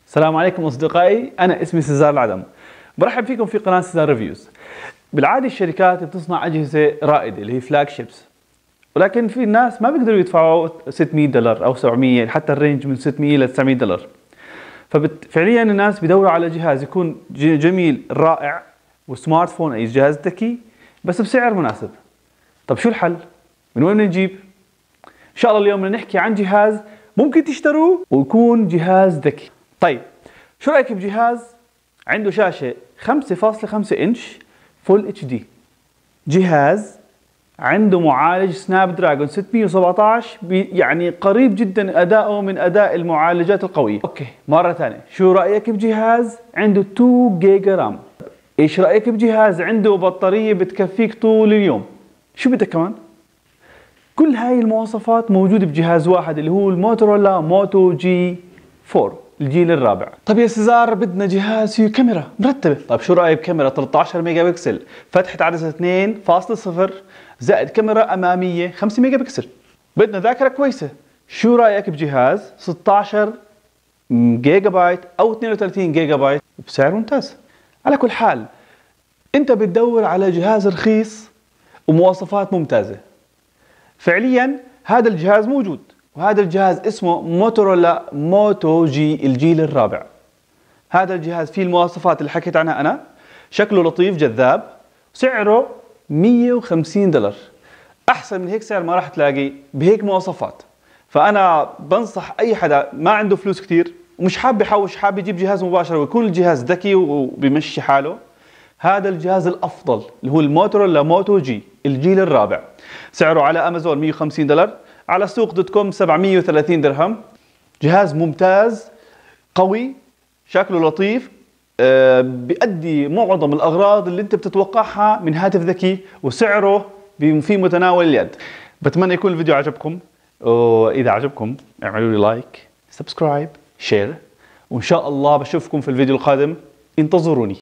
السلام عليكم أصدقائي، أنا اسمي سيزار العدم. برحب فيكم في قناة سيزار ريفيوز. بالعادة الشركات بتصنع أجهزة رائدة اللي هي فلاج شيبس، ولكن في ناس ما بيقدروا يدفعوا $600 أو 700، حتى الرينج من 600 ل $900. ففعليا الناس بيدوروا على جهاز يكون جميل رائع وسمارت فون، أي جهاز ذكي بس بسعر مناسب. طب شو الحل؟ من وين نجيب؟ إن شاء الله اليوم بدنا نحكي عن جهاز ممكن تشتروه ويكون جهاز ذكي. طيب شو رأيك بجهاز عنده شاشة 5.5 إنش فول اتش دي، جهاز عنده معالج سناب دراجون 617 يعني قريب جدا أداؤه من أداء المعالجات القوية. أوكي مرة ثانية، شو رأيك بجهاز عنده 2 جيجا رام؟ إيش رأيك بجهاز عنده بطارية بتكفيك طول اليوم؟ شو بدك كمان؟ كل هاي المواصفات موجودة بجهاز واحد اللي هو الموتورولا موتو جي 4 الجيل الرابع. طب يا سيزار بدنا جهاز فيه كاميرا مرتبة. طب شو رأيك بكاميرا 13 ميجا بكسل، فتحة عدسة 2.0 زائد كاميرا أمامية 5 ميجا بكسل. بدنا ذاكرة كويسة. شو رأيك بجهاز 16 جيجا بايت أو 32 جيجا بايت بسعر ممتاز؟ على كل حال أنت بتدور على جهاز رخيص ومواصفات ممتازة. فعليا هذا الجهاز موجود، وهذا الجهاز اسمه موتورولا موتو جي الجيل الرابع. هذا الجهاز فيه المواصفات اللي حكيت عنها أنا، شكله لطيف جذاب، سعره $150. أحسن من هيك سعر ما راح تلاقي بهيك مواصفات. فأنا بنصح أي حدا ما عنده فلوس كتير ومش حاب يحوش، حاب يجيب جهاز مباشرة ويكون الجهاز ذكي وبيمشي حاله، هذا الجهاز الأفضل اللي هو الموتورولا موتو جي الجيل الرابع. سعره على أمازون $150، على سوق دوت كوم 730 درهم. جهاز ممتاز قوي، شكله لطيف، بيأدي معظم الأغراض اللي أنت بتتوقعها من هاتف ذكي، وسعره في متناول اليد. بتمنى يكون الفيديو عجبكم، وإذا عجبكم اعملوا لي لايك، سبسكرايب، شير، وإن شاء الله بشوفكم في الفيديو القادم. انتظروني.